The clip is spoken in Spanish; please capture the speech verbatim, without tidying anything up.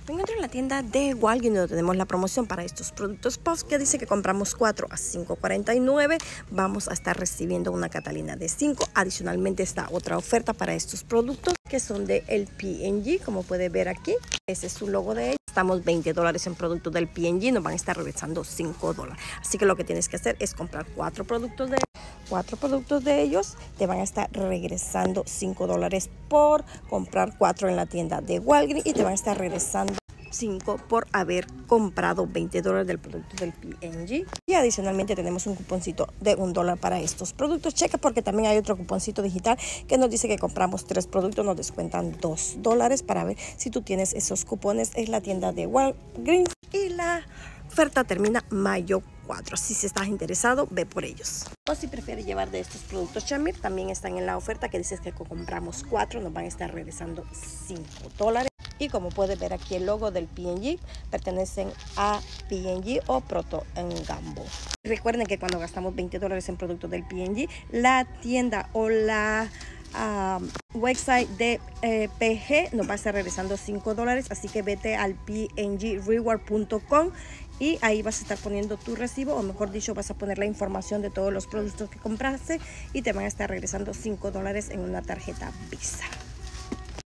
Me encuentro en la tienda de Walgreens donde tenemos la promoción para estos productos Puffs que dice que compramos cuatro a cinco cuarenta y nueve. Vamos a estar recibiendo una Catalina de cinco. Adicionalmente está otra oferta para estos productos que son de el P and G, como puede ver aquí. Ese es su logo de ellos. Estamos veinte dólares en productos del P and G, nos van a estar regresando cinco dólares. Así que lo que tienes que hacer es comprar cuatro productos de cuatro productos de ellos. Te van a estar regresando cinco dólares por comprar cuatro en la tienda de Walgreens y te van a estar regresando cinco por haber comprado veinte dólares del producto del P and G. Y adicionalmente tenemos un cuponcito de un dólar para estos productos. Checa porque también hay otro cuponcito digital que nos dice que compramos tres productos, nos descuentan dos dólares para ver si tú tienes esos cupones en la tienda de Walgreens. Y la oferta termina mayo cuatro. Si estás interesado, ve por ellos. O si prefieres llevar de estos productos Shamir, también están en la oferta que dices que compramos cuatro, nos van a estar regresando cinco dólares. Y como puedes ver aquí el logo del P and G, pertenecen a P and G o Procter and Gamble. Recuerden que cuando gastamos veinte dólares en productos del P and G, la tienda o la um, website de eh, P G nos va a estar regresando cinco dólares. Así que vete al p and g reward punto com y ahí vas a estar poniendo tu recibo, o mejor dicho, vas a poner la información de todos los productos que compraste y te van a estar regresando cinco dólares en una tarjeta Visa.